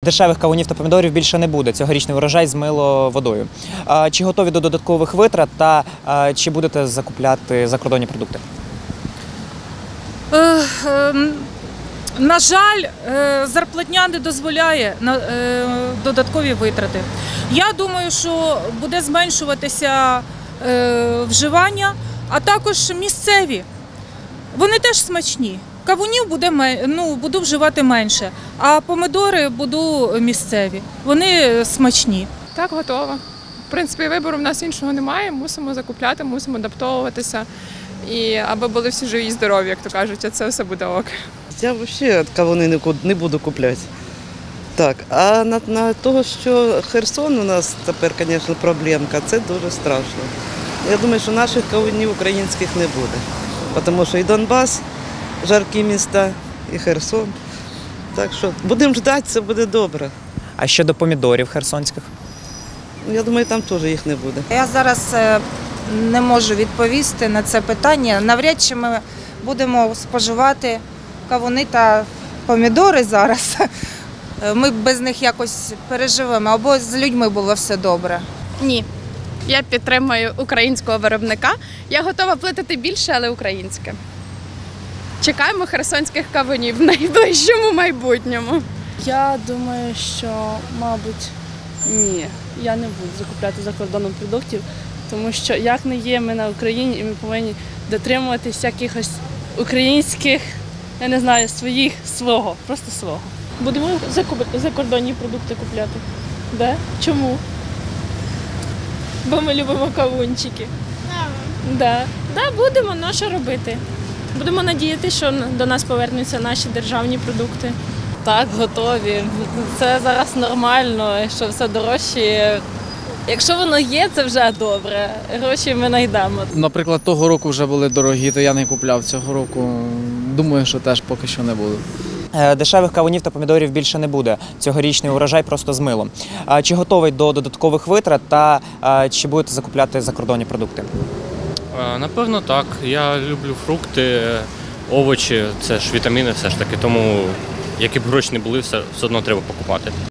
Дешевих кавунів та помідорів більше не буде. Цьогорічний урожай змило водою. Чи готові до додаткових витрат та чи будете закупляти закордонні продукти? На жаль, зарплатня не дозволяє додаткові витрати. Я думаю, що буде зменшуватися вживання, а також місцеві. Вони теж смачні. Кавунів буду вживати менше, а помидори буду місцеві. Вони смачні. Так, готова. В принципі, вибору в нас іншого немає, мусимо закупляти, мусимо адаптовуватися. І аби були всі живі і здорові, як то кажуть, а це все буде ок. Я взагалі кавуни не буду купляти. Так, а на того, що Херсон у нас тепер, звісно, проблемка, це дуже страшно. Я думаю, що наших кавунів українських не буде. Тому що і Донбас, жаркі міста, і Херсон. Так що будемо чекати, це буде добре. А щодо помідорів херсонських? Я думаю, там теж їх не буде. Я зараз не можу відповісти на це питання. Навряд чи ми будемо споживати кавуни та помідори зараз. Ми без них якось переживемо, або з людьми було все добре. Ні. Я підтримую українського виробника. Я готова платити більше, але українське. Чекаємо херсонських кавунів в найближчому майбутньому. Я думаю, що, мабуть, ні. Я не буду закупляти за кордоном продуктів, тому що як не є ми на Україні, і ми повинні дотримуватись якихось українських, я не знаю, просто свого. Будемо закордонні продукти купляти. Да? Чому? Бо ми любимо кавунчики. Да, будемо, ну що робити. Будемо надіятися, що до нас повернуться наші державні продукти. Так, готові. Це зараз нормально, що все дорожче. Якщо воно є, це вже добре. Гроші ми знайдемо. Наприклад, того року вже були дорогі, то я не купляв цього року. Думаю, що теж поки що не буду. Дешевих кавунів та помідорів більше не буде. Цьогорічний урожай просто змило. Чи готовий до додаткових витрат та чи будете закупляти закордонні продукти? Напевно, так. Я люблю фрукти, овочі, це ж вітаміни все ж таки, тому які б гроші не були, все одно треба покупати.